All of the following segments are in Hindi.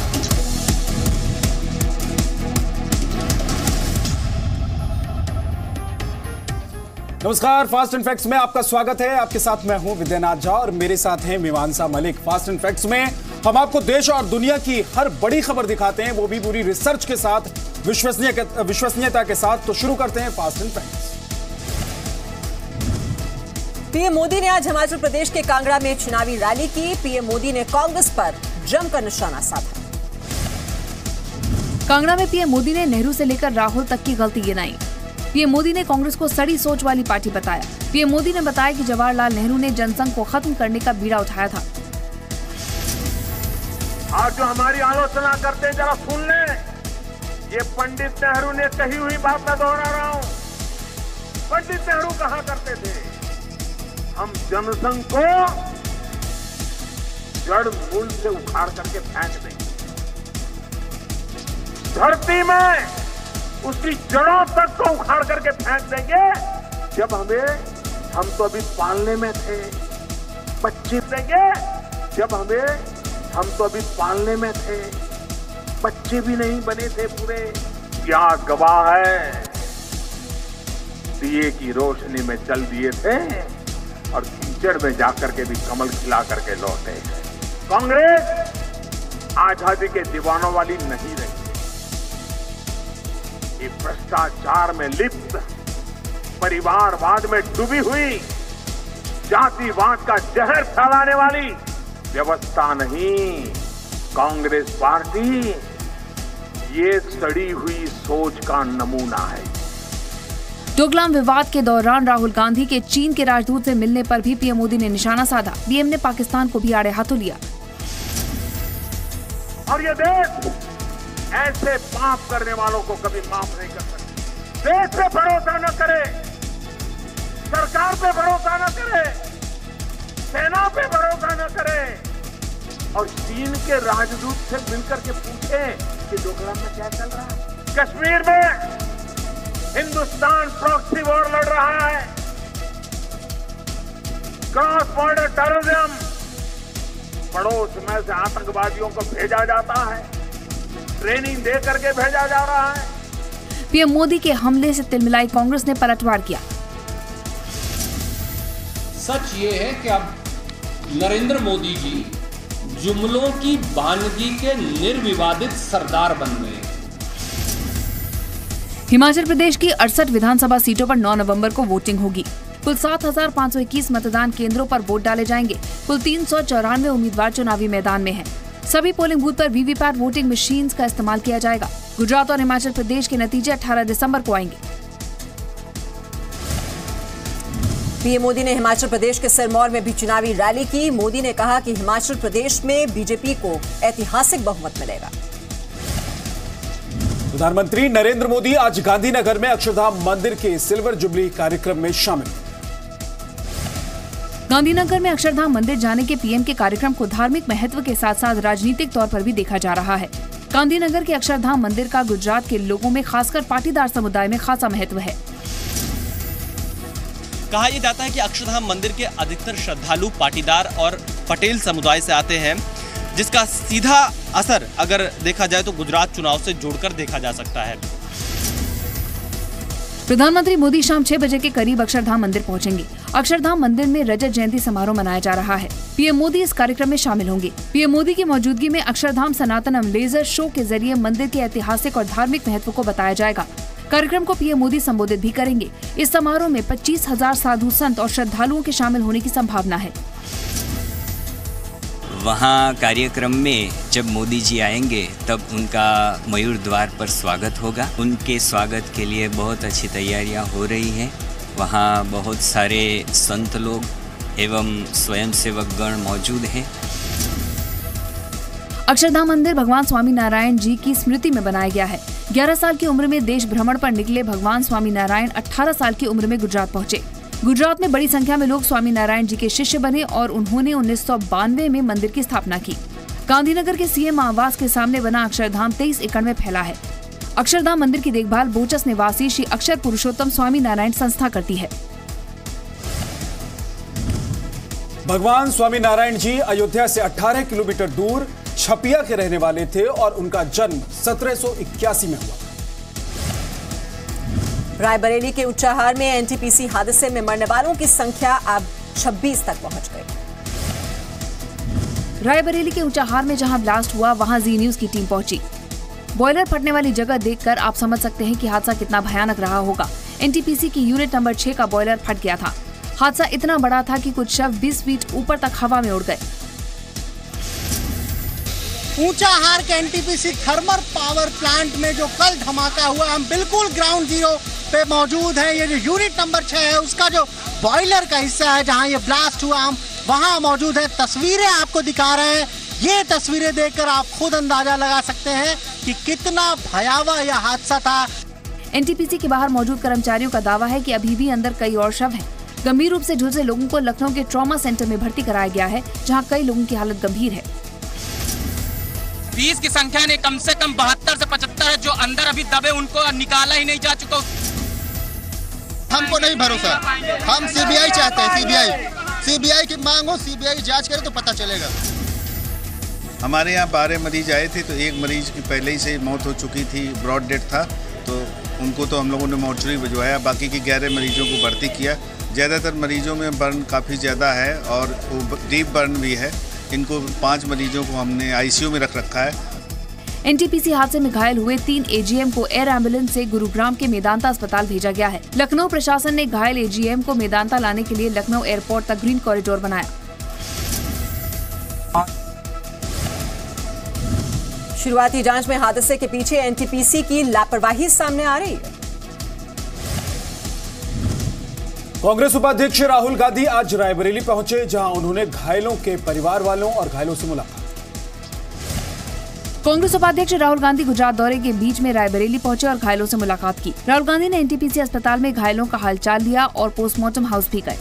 नमस्कार, फास्ट एंड फैक्ट्स में आपका स्वागत है। आपके साथ मैं हूं विद्यानाथ झा और मेरे साथ हैं मीमांसा मलिक। फास्ट एंड फैक्ट्स में हम आपको देश और दुनिया की हर बड़ी खबर दिखाते हैं, वो भी पूरी रिसर्च के साथ, विश्वसनीयता के साथ। तो शुरू करते हैं fast and facts. PM Modi ने आज हिमाचल प्रदेश के कांगड़ा में चुनावी रैली की। पीएम मोदी ने कांग्रेस पर जमकर निशाना साधा। कांगड़ा में पीएम मोदी ने नेहरू से लेकर राहुल तक की गलती गिनाई। पीएम मोदी ने कांग्रेस को सड़ी सोच वाली पार्टी बताया। पीएम मोदी ने बताया कि जवाहरलाल नेहरू ने जनसंघ को खत्म करने का बीड़ा उठाया था। आज जो हमारी आलोचना करते हैं, जरा सुन लें। ये पंडित नेहरू ने कही हुई बात मैं दोहरा रहा हूं। पंडित नेहरू कहा करते थे, हम जनसंघ को जड़ मूल से उखाड़ करके फेंक देंगे, धरती में उसकी जड़ों तक को उखाड़ करके फेंक देंगे। जब हम तो अभी पालने में थे, बच्चे देंगे। जब हम तो अभी पालने में थे, बच्चे भी नहीं बने थे पूरे। क्या गवाह है, दिए की रोशनी में चल दिए थे और कीचड़ में जाकर के भी कमल खिला करके लौटे। कांग्रेस आजादी के दीवानों वाली नहीं रही। ये भ्रष्टाचार में लिप्त, परिवारवाद में डूबी हुई, जातिवाद का जहर फैलाने वाली व्यवस्था नहीं, कांग्रेस पार्टी ये सड़ी हुई सोच का नमूना है। डोकलाम विवाद के दौरान राहुल गांधी के चीन के राजदूत से मिलने पर भी पीएम मोदी ने निशाना साधा। पीएम ने पाकिस्तान को भी आड़े हाथों लिया। और ये देश ऐसे पाप करने वालों को कभी माफ नहीं कर सकते। देश पे भरोसा न करे, सरकार पे भरोसा न करे, सेना पे भरोसा न करे और चीन के राजदूत से मिलकर के पूछे कि डोकलाम में क्या चल रहा है। कश्मीर में हिंदुस्तान प्रॉक्सी वॉर लड़ रहा है। क्रॉस बॉर्डर टेररिज्म, पड़ोस में से आतंकवादियों को भेजा जाता है, ट्रेनिंग दे करके भेजा जा रहा है। पीएम मोदी के हमले से तिलमिलाई कांग्रेस ने पलटवार किया। सच ये है कि अब नरेंद्र मोदी जी जुमलों की बानगी के निर्विवादित सरदार बन गए। हिमाचल प्रदेश की 68 विधानसभा सीटों पर 9 नवंबर को वोटिंग होगी। कुल 7,521 मतदान केंद्रों पर वोट डाले जाएंगे। कुल 394 उम्मीदवार चुनावी मैदान में हैं। सभी पोलिंग बूथ पर वीवीपैट वोटिंग मशीन्स का इस्तेमाल किया जाएगा। गुजरात और हिमाचल प्रदेश के नतीजे 18 दिसंबर को आएंगे। पीएम मोदी ने हिमाचल प्रदेश के सिरमौर में भी चुनावी रैली की। मोदी ने कहा कि हिमाचल प्रदेश में बीजेपी को ऐतिहासिक बहुमत मिलेगा। प्रधानमंत्री नरेंद्र मोदी आज गांधीनगर में अक्षरधाम मंदिर के सिल्वर जुबली कार्यक्रम में शामिल। गांधीनगर में अक्षरधाम मंदिर जाने के पीएम के कार्यक्रम को धार्मिक महत्व के साथ साथ राजनीतिक तौर पर भी देखा जा रहा है। गांधीनगर के अक्षरधाम मंदिर का गुजरात के लोगों में, खासकर पाटीदार समुदाय में खासा महत्व है। कहा यह जाता है कि अक्षरधाम मंदिर के अधिकतर श्रद्धालु पाटीदार और पटेल समुदाय से आते हैं, जिसका सीधा असर अगर देखा जाए तो गुजरात चुनाव से जोड़कर देखा जा सकता है। प्रधानमंत्री मोदी शाम 6 बजे के करीब अक्षरधाम मंदिर पहुंचेंगे। अक्षरधाम मंदिर में रजत जयंती समारोह मनाया जा रहा है। पीएम मोदी इस कार्यक्रम में शामिल होंगे। पीएम मोदी की मौजूदगी में अक्षरधाम सनातनम लेजर शो के जरिए मंदिर के ऐतिहासिक और धार्मिक महत्व को बताया जाएगा। कार्यक्रम को पीएम मोदी संबोधित भी करेंगे। इस समारोह में 25,000 साधु संत और श्रद्धालुओं के शामिल होने की संभावना है। वहाँ कार्यक्रम में जब मोदी जी आएंगे तब उनका मयूर द्वार पर स्वागत होगा। उनके स्वागत के लिए बहुत अच्छी तैयारियां हो रही हैं। वहाँ बहुत सारे संत लोग एवं स्वयंसेवक गण मौजूद हैं। अक्षरधाम मंदिर भगवान स्वामी नारायण जी की स्मृति में बनाया गया है। 11 साल की उम्र में देश भ्रमण पर निकले भगवान स्वामी नारायण 18 साल की उम्र में गुजरात पहुंचे। गुजरात में बड़ी संख्या में लोग स्वामी नारायण जी के शिष्य बने और उन्होंने 1992 में मंदिर की स्थापना की। गांधीनगर के सीएम आवास के सामने बना अक्षरधाम 23 एकड़ में फैला है। अक्षरधाम मंदिर की देखभाल बोचस निवासी श्री अक्षर पुरुषोत्तम स्वामी नारायण संस्था करती है। भगवान स्वामी नारायण जी अयोध्या से 18 किलोमीटर दूर छपिया के रहने वाले थे और उनका जन्म 1781 में हुआ। रायबरेली के उच्चाहार में एनटीपीसी हादसे में मरने वालों की संख्या अब 26 तक पहुंच गई। रायबरेली के उच्चाहार में जहां ब्लास्ट हुआ वहां जी न्यूज की टीम पहुंची। बॉयलर फटने वाली जगह देखकर आप समझ सकते हैं कि हादसा कितना भयानक रहा होगा। एनटीपीसी की यूनिट नंबर 6 का बॉयलर फट गया था। हादसा इतना बड़ा था कि कुछ शव 20 फीट ऊपर तक हवा में उड़ गए। ऊंचाहार के एनटीपीसी थर्मल पावर प्लांट में जो कल धमाका हुआ, हम बिल्कुल ग्राउंड जीरो पे मौजूद है। ये जो यूनिट नंबर 6 है उसका जो बॉयलर का हिस्सा है जहां ये ब्लास्ट हुआ, हम वहां मौजूद है। तस्वीरें आपको दिखा रहे हैं। ये तस्वीरें देखकर आप खुद अंदाजा लगा सकते हैं कि कितना भयावह यह हादसा था। एनटीपीसी के बाहर मौजूद कर्मचारियों का दावा है कि अभी भी अंदर कई और शव हैं। गंभीर रूप से झुलसे लोगों को लखनऊ के ट्रॉमा सेंटर में भर्ती कराया गया है, जहां कई लोगों की हालत गंभीर है। 20 की संख्या ने कम से कम 72 से 75 जो अंदर अभी दबे, उनको निकाला ही नहीं जा चुका। हमको नहीं भरोसा, हम सीबीआई चाहते हैं। सीबीआई की मांग हो, सीबीआई जांच करे तो पता चलेगा। हमारे यहाँ 12 मरीज आए थे, तो एक मरीज की पहले ही से मौत हो चुकी थी, ब्रॉड डेथ था, तो उनको तो हम लोगों ने मॉर्चरी भिजवाया। बाकी की 11 मरीजों को भर्ती किया। ज़्यादातर मरीजों में बर्न काफ़ी ज़्यादा है और डीप बर्न भी है। इनको 5 मरीजों को हमने आईसीयू में रख रखा है। एनटीपीसी हादसे में घायल हुए 3 एजीएम को एयर एम्बुलेंस से गुरुग्राम के मेदांता अस्पताल भेजा गया है। लखनऊ प्रशासन ने घायल एजीएम को मेदांता लाने के लिए लखनऊ एयरपोर्ट तक ग्रीन कॉरिडोर बनाया। शुरुआती जांच में हादसे के पीछे एनटीपीसी की लापरवाही सामने आ रही है। कांग्रेस उपाध्यक्ष राहुल गांधी आज रायबरेली पहुंचे, जहां उन्होंने घायलों के परिवार वालों और घायलों से मुलाकात। कांग्रेस उपाध्यक्ष राहुल गांधी गुजरात दौरे के बीच में रायबरेली पहुंचे और घायलों से मुलाकात की। राहुल गांधी ने एनटीपीसी अस्पताल में घायलों का हालचाल लिया और पोस्टमार्टम हाउस भी गए।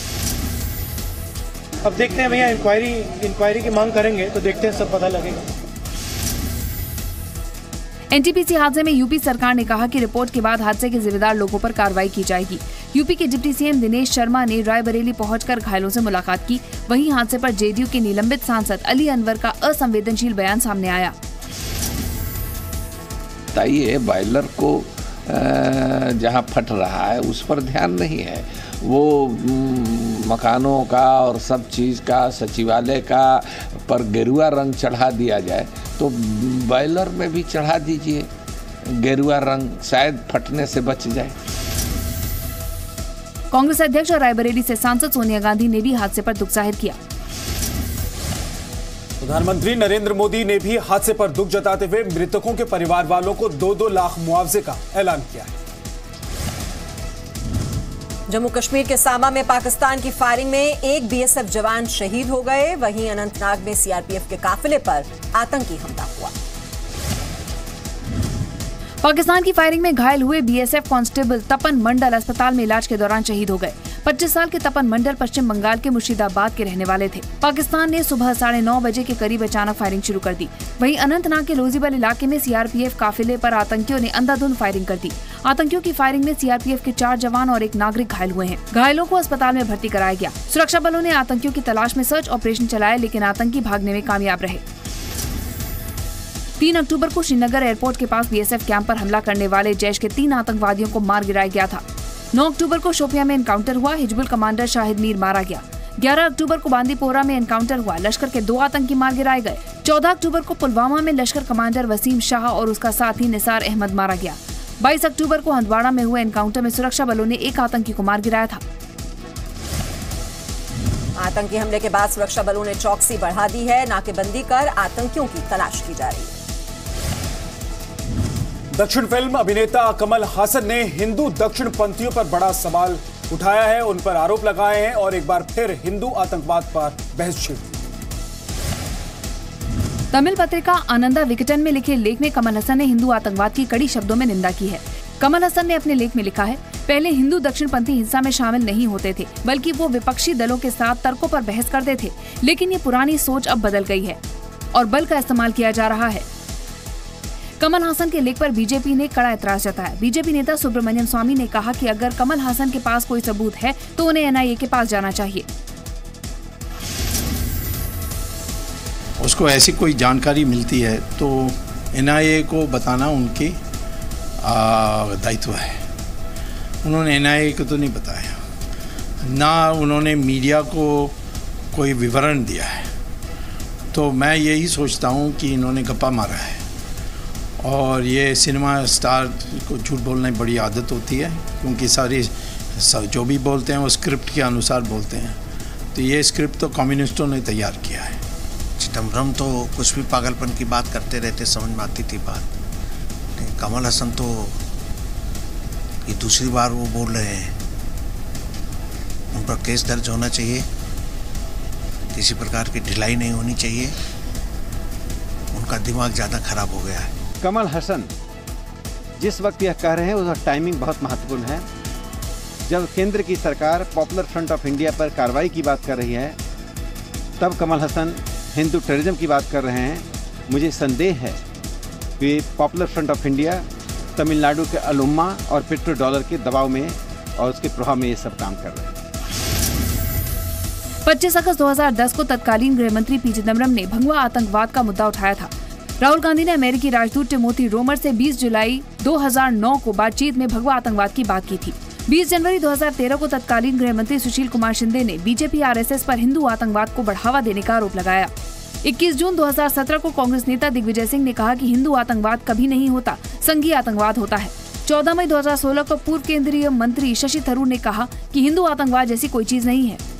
अब देखते हैं भैया, इंक्वायरी की मांग करेंगे तो देखते हैं, सब पता लगेगा। एनटीपीसी हादसे में यूपी सरकार ने कहा कि रिपोर्ट के बाद हादसे के जिम्मेदार लोगों पर कार्रवाई की जाएगी। यूपी के डिप्टी सीएम दिनेश शर्मा ने रायबरेली पहुंचकर घायलों से मुलाकात की। वहीं हादसे पर जेडीयू के निलंबित सांसद अली अनवर का असंवेदनशील बयान सामने आया। बताइए, बॉयलर को जहां फट रहा है उस पर ध्यान नहीं है। वो मकानों का और सब चीज़ का, सचिवालय का पर गेरुआ रंग चढ़ा दिया जाए तो बॉयलर में भी चढ़ा दीजिए गेरुआ रंग, शायद फटने से बच जाए। कांग्रेस अध्यक्ष और रायबरेली से सांसद सोनिया गांधी ने भी हादसे पर दुख जाहिर किया। प्रधानमंत्री नरेंद्र मोदी ने भी हादसे पर दुख जताते हुए मृतकों के परिवार वालों को 2-2 लाख मुआवजे का ऐलान किया है। जम्मू कश्मीर के सामा में पाकिस्तान की फायरिंग में एक बीएसएफ जवान शहीद हो गए। वहीं अनंतनाग में सीआरपीएफ के काफिले पर आतंकी हमला हुआ। पाकिस्तान की फायरिंग में घायल हुए बीएसएफ कांस्टेबल तपन मंडल अस्पताल में इलाज के दौरान शहीद हो गए। 25 साल के तपन मंडल पश्चिम बंगाल के मुर्शिदाबाद के रहने वाले थे। पाकिस्तान ने सुबह 9:30 बजे के करीब अचानक फायरिंग शुरू कर दी। वहीं अनंतनाग के लोजीबल इलाके में सीआरपीएफ काफिले पर आतंकियों ने अंधाधुंध फायरिंग कर दी। आतंकियों की फायरिंग में सीआरपीएफ के 4 जवान और एक नागरिक घायल हुए हैं। घायलों को अस्पताल में भर्ती कराया गया। सुरक्षा बलों ने आतंकियों की तलाश में सर्च ऑपरेशन चलाया, लेकिन आतंकी भागने में कामयाब रहे। 3 अक्टूबर को श्रीनगर एयरपोर्ट के पास बीएसएफ कैंप पर हमला करने वाले जैश के 3 आतंकवादियों को मार गिराया गया था। 9 अक्टूबर को शोपियां में एनकाउंटर हुआ, हिजबुल कमांडर शाहिद मीर मारा गया। 11 अक्टूबर को बांदीपोरा में एनकाउंटर हुआ, लश्कर के 2 आतंकी मार गिराए गए। 14 अक्टूबर को पुलवामा में लश्कर कमांडर वसीम शाह और उसका साथी निसार अहमद मारा गया। 22 अक्टूबर को हंदवाड़ा में हुए एनकाउंटर में सुरक्षा बलों ने एक आतंकी को मार गिराया था। आतंकी हमले के बाद सुरक्षा बलों ने चौकसी बढ़ा दी है। नाकेबंदी कर आतंकियों की तलाश की जा रही है। दक्षिण फिल्म अभिनेता कमल हासन ने हिंदू दक्षिण पंथियों पर बड़ा सवाल उठाया है, उन पर आरोप लगाए हैं और एक बार फिर हिंदू आतंकवाद पर बहस छिड़ी। तमिल पत्रिका आनंदा विकटन में लिखे लेख में कमल हसन ने हिंदू आतंकवाद की कड़ी शब्दों में निंदा की है। कमल हसन ने अपने लेख में लिखा है, पहले हिंदू दक्षिणपंथी हिंसा में शामिल नहीं होते थे, बल्कि वो विपक्षी दलों के साथ तर्कों पर बहस करते थे। लेकिन ये पुरानी सोच अब बदल गई है और बल का इस्तेमाल किया जा रहा है। कमल हासन के लेख पर बीजेपी ने कड़ा एतराज जताया। बीजेपी नेता सुब्रमण्यम स्वामी ने कहा कि अगर कमल हासन के पास कोई सबूत है तो उन्हें एनआईए के पास जाना चाहिए। उसको ऐसी कोई जानकारी मिलती है तो NIA को बताना उनकी दायित्व है। उन्होंने NIA को तो नहीं बताया, ना उन्होंने मीडिया को कोई विवरण दिया है। तो मैं यही सोचता हूँ कि इन्होंने गप्पा मारा है, और ये सिनेमा स्टार को झूठ बोलने की बड़ी आदत होती है, क्योंकि सारी जो भी बोलते हैं वो स्क्रिप्ट के अनुसार बोलते हैं। तो ये स्क्रिप्ट तो कम्युनिस्टों ने तैयार किया है। चिदम्बरम तो कुछ भी पागलपन की बात करते रहते, समझ में आती थी बात। कमल हसन तो ये दूसरी बार वो बोल रहे हैं, उन पर केस दर्ज होना चाहिए, किसी प्रकार की ढिलाई नहीं होनी चाहिए, उनका दिमाग ज़्यादा खराब हो गया है। कमल हसन जिस वक्त यह कह रहे हैं उसका टाइमिंग बहुत महत्वपूर्ण है। जब केंद्र की सरकार पॉपुलर फ्रंट ऑफ इंडिया पर कार्रवाई की बात कर रही है, तब कमल हसन हिंदू टेररिज्म की बात कर रहे हैं। मुझे संदेह है कि popular front of India Tamil Nadu के अलुम्मा और पेट्रो डॉलर के दबाव में और उसके प्रभाव में ये सब काम कर रहे हैं। 25 अगस्त 2010 को तत्कालीन गृह मंत्री पी चिदम्बरम ने भगवा आतंकवाद का मुद्दा उठाया था। राहुल गांधी ने अमेरिकी राजदूत टिमोथी रोमर से 20 जुलाई 2009 को बातचीत में भगवा आतंकवाद की बात की थी। 20 जनवरी 2013 को तत्कालीन गृह मंत्री सुशील कुमार शिंदे ने बीजेपी RSS पर हिंदू आतंकवाद को बढ़ावा देने का आरोप लगाया। 21 जून 2017 को कांग्रेस नेता दिग्विजय सिंह ने कहा कि हिंदू आतंकवाद कभी नहीं होता, संघीय आतंकवाद होता है। 14 मई 2016 को पूर्व केंद्रीय मंत्री शशि थरूर ने कहा कि हिंदू आतंकवाद जैसी कोई चीज नहीं है।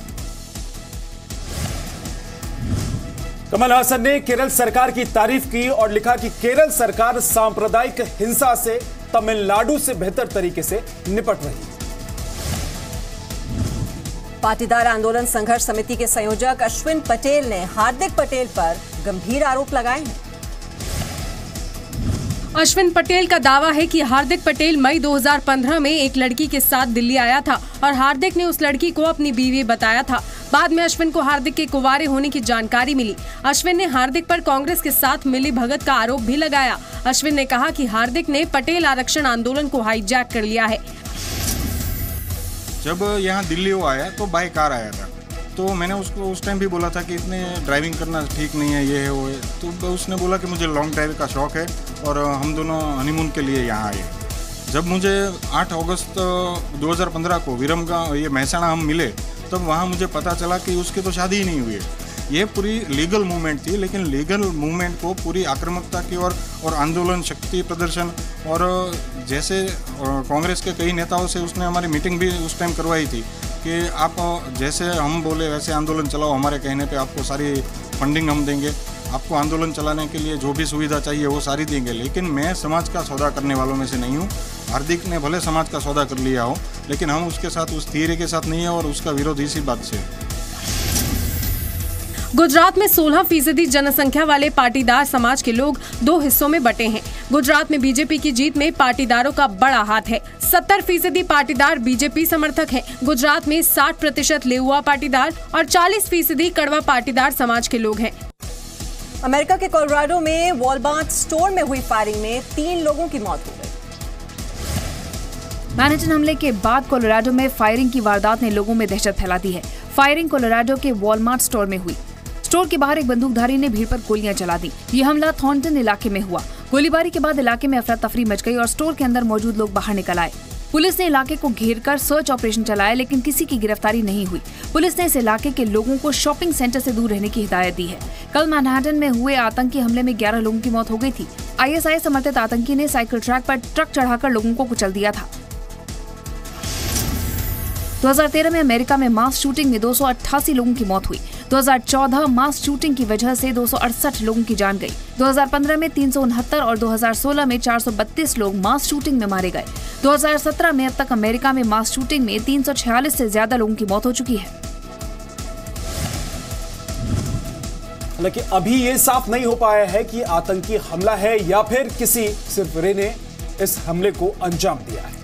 कमल हासन ने केरल सरकार की तारीफ की और लिखा कि केरल सरकार सांप्रदायिक हिंसा से तमिलनाडु से बेहतर तरीके से निपट रही है। पाटीदार आंदोलन संघर्ष समिति के संयोजक अश्विन पटेल ने हार्दिक पटेल पर गंभीर आरोप लगाए हैं। अश्विन पटेल का दावा है कि हार्दिक पटेल मई 2015 में एक लड़की के साथ दिल्ली आया था और हार्दिक ने उस लड़की को अपनी बीवी बताया था। बाद में अश्विन को हार्दिक के कुंवारे होने की जानकारी मिली। अश्विन ने हार्दिक पर कांग्रेस के साथ मिली भगत का आरोप भी लगाया। अश्विन ने कहा कि हार्दिक ने पटेल आरक्षण आंदोलन को हाईजैक कर लिया है। जब यहाँ दिल्ली वो आया तो बाई कार आया था, तो मैंने उसको उस टाइम भी बोला था कि इतने ड्राइविंग करना ठीक नहीं है, ये है वो है। तो उसने बोला कि मुझे लॉन्ग ड्राइव का शौक है और हम दोनों हनीमून के लिए यहाँ आए। जब मुझे 8 अगस्त 2015 को विरमगांव ये महसाणा हम मिले, तब वहाँ मुझे पता चला कि उसकी तो शादी ही नहीं हुई है। ये पूरी लीगल मूवमेंट थी, लेकिन लीगल मूवमेंट को पूरी आक्रामकता की और आंदोलन, शक्ति प्रदर्शन और जैसे कांग्रेस के कई नेताओं से उसने हमारी मीटिंग भी उस टाइम करवाई थी कि आप जैसे हम बोले वैसे आंदोलन चलाओ, हमारे कहने पे आपको सारी फंडिंग हम देंगे, आपको आंदोलन चलाने के लिए जो भी सुविधा चाहिए वो सारी देंगे। लेकिन मैं समाज का सौदा करने वालों में से नहीं हूँ। हार्दिक ने भले समाज का सौदा कर लिया हो, लेकिन हम उसके साथ उस थियरी के साथ नहीं है और उसका विरोध इसी बात से है। गुजरात में 16% जनसंख्या वाले पाटीदार समाज के लोग 2 हिस्सों में बटे हैं। गुजरात में बीजेपी की जीत में पाटीदारों का बड़ा हाथ है। 70% पाटीदार बीजेपी समर्थक हैं। गुजरात में 60% लेउआ पाटीदार और 40% कड़वा पाटीदार समाज के लोग हैं। अमेरिका के कोलोराडो में वॉलमार्ट स्टोर में हुई फायरिंग में 3 लोगों की मौत हो गई। मैनहट्टन हमले के बाद कोलोराडो में फायरिंग की वारदात ने लोगों में दहशत फैला दी है। फायरिंग कोलोराडो के वॉलमार्ट स्टोर में हुई। स्टोर के बाहर एक बंदूकधारी ने भीड़ पर गोलियां चला दी। ये हमला थॉर्नटन इलाके में हुआ। गोलीबारी के बाद इलाके में अफरा तफरी मच गई और स्टोर के अंदर मौजूद लोग बाहर निकल आए। पुलिस ने इलाके को घेरकर सर्च ऑपरेशन चलाया, लेकिन किसी की गिरफ्तारी नहीं हुई। पुलिस ने इस इलाके के लोगों को शॉपिंग सेंटर से दूर रहने की हिदायत दी है। कल मैनहट्टन में हुए आतंकी हमले में 11 लोगों की मौत हो गई थी। ISIS समर्थित आतंकी ने साइकिल ट्रैक पर ट्रक चढ़ाकर लोगों को कुचल दिया था। 2013 में अमेरिका में मास शूटिंग में 288 लोगों की मौत हुई। 2014 मास शूटिंग की वजह से 268 लोगों की जान गई। 2015 में 369 और 2016 में 432 लोग मास शूटिंग में मारे गए। 2017 में अब तक अमेरिका में मास शूटिंग में 346 से ज्यादा लोगों की मौत हो चुकी है। हालांकि अभी ये साफ नहीं हो पाया है कि आतंकी हमला है या फिर किसी सिरफिरे ने इस हमले को अंजाम दिया है।